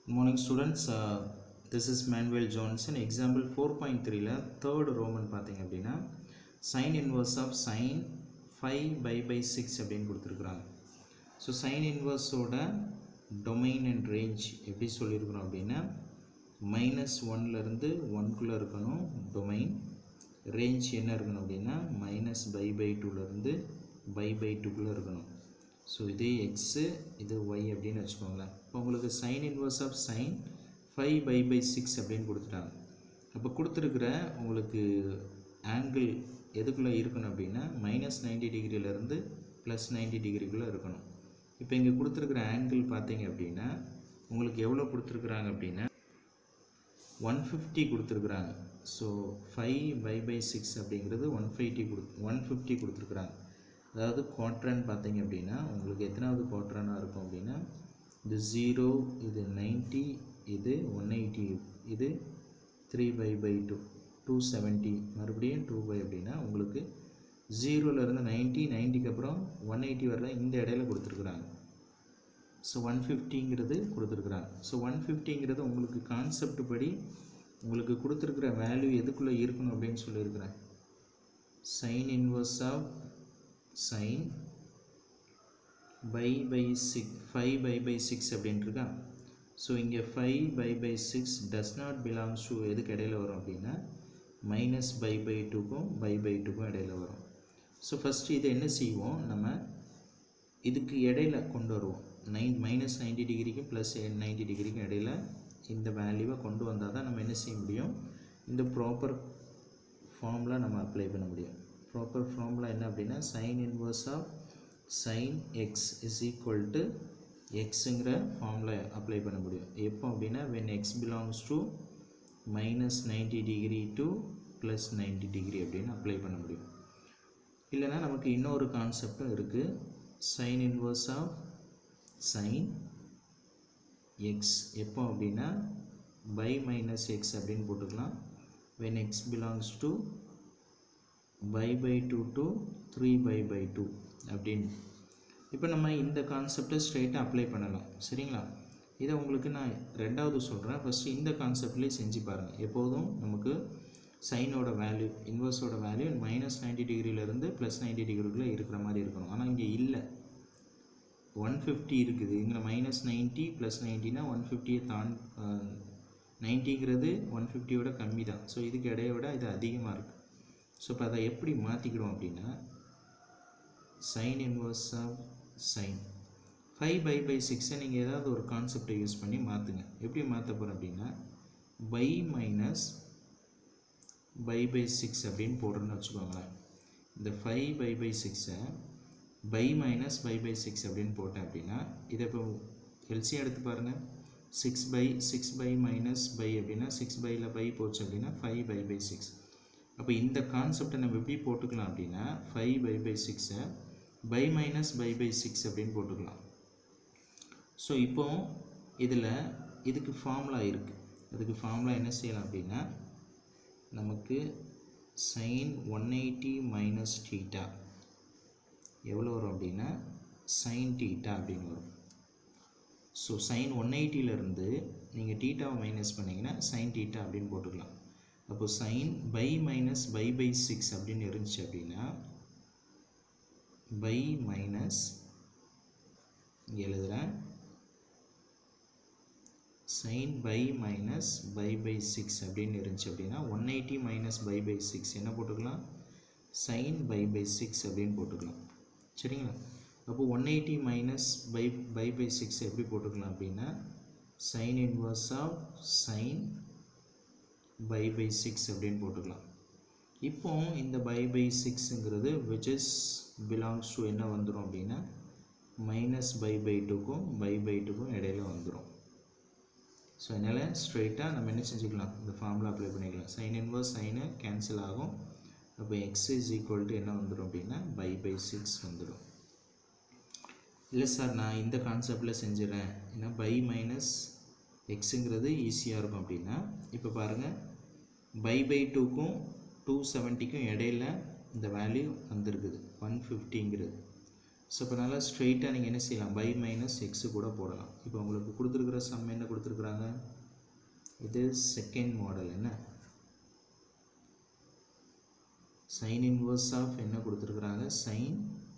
Good morning students. This is Manuel Johnson. Example 4.3 la third Roman பாத்தீங்க அப்படினா sin inverse of sin 5 by 6 அப்படினு கொடுத்திருக்காங்க. So sin inverse ஓட domain and range எப்படி சொல்லிருக்கோம் அப்படினா -1 ல இருந்து 1 குள்ள இருக்கணும் domain. range என்ன இருக்கணும் அப்படினா -by/2 ல இருந்து by/2 குள்ள இருக்கணும். So இது x இது y அப்படினு வெச்சுக்கோங்க. இப்போ உங்களுக்கு sin inverse of sin 5/6 அப்படினு கொடுத்துட்டாங்க. அப்ப கொடுத்திருக்கிற உங்களுக்கு angle எதுக்குள்ள இருக்கணும் அப்படினா -90 டிகிரில இருந்து +90 டிகிரிக்குள்ள இருக்கணும். இப்போ இங்க கொடுத்திருக்கிற angle பாத்தீங்க அப்படினா உங்களுக்கு எவ்வளவு கொடுத்திருக்காங்க அப்படினா 150 கொடுத்திருக்காங்க. So 5/6 அப்படிங்கிறது 150 கொடுத்திருக்காங்க. அதாவது quadrant பாத்தீங்க அப்படினா உங்களுக்கு எத்தனாவது quadrant-ஆ இருக்கும் அப்படினா இது 0 இது 90 இது 180 இது 3/2 270 மறுபடியும் 2 அப்படினா உங்களுக்கு 0 ல இருந்து 90 க்கு அப்புறம் 180 வரல இந்த இடையில கொடுத்திருக்காங்க. So 150ங்கிறது கொடுத்திருக்காங்க. So 150ங்கிறது உங்களுக்கு கான்செப்ட் படி உங்களுக்கு கொடுத்திருக்கிற வேல்யூ எதுக்குள்ள இருக்கணும் அப்படினு சொல்லி இருக்கேன். sin inverse of sin 5/6 அப்படினு இருக்கா. So இங்க 5/6 does not belongs to எதுக்கு இடையில வரும் அப்படினா -by/2 க்கும் by/2 க்கும் இடையில வரும். So first இத என்ன செய்வோம், நம்ம இதுக்கு இடையில கொண்டு வருவோம். -90 டிகிரிக்கு +90 டிகிரிக்கு இடையில இந்த வேல்யூவை கொண்டு வந்தா தான் நம்ம என்ன செய்ய முடியும், இந்த ப்ராப்பர் ஃபார்முலா நம்ம அப்ளை பண்ண முடியும். ப்ராப்பர் ஃபார்முலா என்ன அப்படினா sin inverse of sin x is equal to xங்கிற ஃபார்முலா அப்ளை பண்ண முடியும். எப்போ அப்படினா when x belongs to -90 degree to +90 degree அப்படினு அப்ளை பண்ண முடியும். இல்லனா நமக்கு இன்னொரு கான்செப்டும் இருக்கு. sin inverse of sin x எப்போ அப்படினா by -x அப்படினு போட்டுக்கலாம். when x belongs to by/2 to 3/2 அப்படினு. இப்போ நம்ம இந்த கான்செப்டை ஸ்ட்ரைட்டா அப்ளை பண்ணலாம். சரிங்களா? இத உங்களுக்கு நான் ரெண்டாவது சொல்றேன். ஃபர்ஸ்ட் இந்த கான்செப்ட்லயே செஞ்சு பாருங்க. எப்போதும் நமக்கு சைனோட வேல்யூ இன்வர்ஸோட வேல்யூ -90 டிகிரில இருந்து +90 டிகிரிக்குள்ள இருக்கிற மாதிரி இருக்கணும். ஆனா இங்க இல்ல. 150 இருக்குது. இங்க -90 +90 னா 150 தான் 90ங்கிறது 150 விட கம்மி தான். சோ இதுக்கு இடையை விட இது அதிகமா இருக்கு. சோ அப்ப அதை எப்படி மாத்திக்கிறோம் அப்படினா sin inverse of sin 5/6 நீங்க ஏதாவது ஒரு கான்செப்டை யூஸ் பண்ணி மாத்துங்க. எப்படி மாத்த போறோம் அப்படினா by -by/6 அப்படினு போடுறேன்னு வெச்சுக்கோங்க. இந்த 5/6 by -by/6 அப்படினு போட்டேன் அப்படினா இத இப்போ LCM எடுத்து பாருங்க. 6/6 by அப்படினா 6 ல by போச்சு அப்படினா 5/6. அப்ப இந்த கான்செப்டை நம்ம எப்படி போட்டுக்கலாம் அப்படினா 5/6 by -by/6 அப்படினு போட்டுக்கலாம். சோ இப்போ இதுக்கு ஃபார்முலா இருக்கு. அதுக்கு ஃபார்முலா என்ன செய்யலாம் அப்படினா நமக்கு sin 180 - θ எவ்வளவு வரும் அப்படினா sin θ அப்படினு வரும். சோ sin 180 ல இருந்து நீங்க θவை மைனஸ் பண்ணீங்கனா sin θ அப்படினு போட்டுக்கலாம். அப்போ sin by -by/6 அப்படினு இருந்துச்சு அப்படினா by minus இங்க எழுதுறேன் sin by -by/6 அப்படினு இருந்துச்சு அப்படினா 180 - by/6 என்ன போட்டுக்கலாம், sin by/6 அப்படினு போட்டுக்கலாம். சரிங்களா? அப்போ 180 - by/6 எப்படி போட்டுக்கலாம் அப்படினா sin inverse of sin by/6 அப்படினு போட்டுக்கலாம். இப்போ இந்த by/6ங்கிறது which is belongs to என்ன வந்துரும் அப்படினா -by/2 க்கும் by/2 க்கும் இடையில வந்துரும். சோ அதனால ஸ்ட்ரைட்டா நம்ம என்ன செஞ்சுக்கலாம், இந்த ஃபார்முலா அப்ளை பண்ணிக்கலாம். sin inverse sin கேன்சல் ஆகும். அப்ப x is equal to என்ன வந்துரும் அப்படினா by/6 வந்துரும். இல்ல சார் நான் இந்த கான்செப்ட்ல செஞ்சிரேன். ஏன்னா by -xங்கிறது ஈஸியா இருக்கும் அப்படினா இப்போ பாருங்க by/2 க்கும் 270 க்கும் இடையில இந்த வேல்யூ வந்திருக்குது 150ங்கிறது. ஸோ இப்போ நல்லா ஸ்ட்ரெயிட்டாக நீங்கள் என்ன செய்யலாம், பை மைனஸ் எக்ஸு கூட போடலாம். இப்போ உங்களுக்கு கொடுத்துருக்குற சம் என்ன கொடுத்துருக்குறாங்க, இது செகண்ட் மாடல். என்ன சைன் இன்வர்ஸ் ஆஃப் என்ன கொடுத்துருக்குறாங்க, சைன்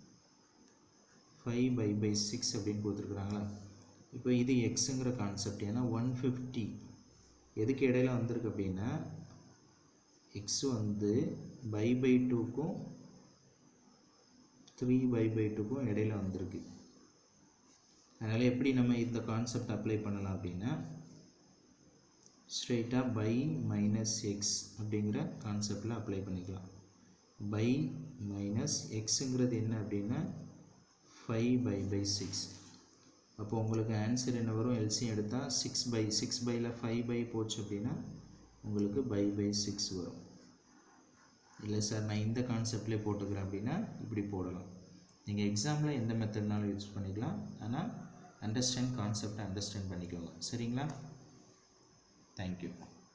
5/6 அப்படின்னு கொடுத்துருக்குறாங்களா. இப்போ இது எக்ஸுங்கிற கான்செப்ட். ஏன்னா 150 எதுக்கு இடையில வந்திருக்கு அப்படின்னா, எக்ஸ் வந்து π/2க்கும் 3/2க்கும் இடையில வந்திருக்கு. அதனால் எப்படி நம்ம இந்த கான்செப்ட் அப்ளை பண்ணலாம் அப்படின்னா, ஸ்ட்ரெயிட்டாக பை மைனஸ் எக்ஸ் அப்படிங்கிற கான்செப்டில் அப்ளை பண்ணிக்கலாம். பை மைனஸ் எக்ஸுங்கிறது என்ன அப்படின்னா 5/6. அப்போ உங்களுக்கு ஆன்சர் என்ன வரும், எல்சிஎம் எடுத்தால் 6/6 5 போச்சு அப்படின்னா உங்களுக்கு π/6 வரும். இல்லை சார் நான் இந்த கான்செப்ட்லேயே போட்டுக்கிறேன் அப்படின்னா இப்படி போடலாம். நீங்கள் எக்ஸாமில் எந்த மெத்தட்னாலும் யூஸ் பண்ணிக்கலாம். ஆனால் அண்டர்ஸ்டாண்ட் கான்செப்டை அண்டர்ஸ்டாண்ட் பண்ணிக்கோங்க. சரிங்களா? தேங்க்யூ.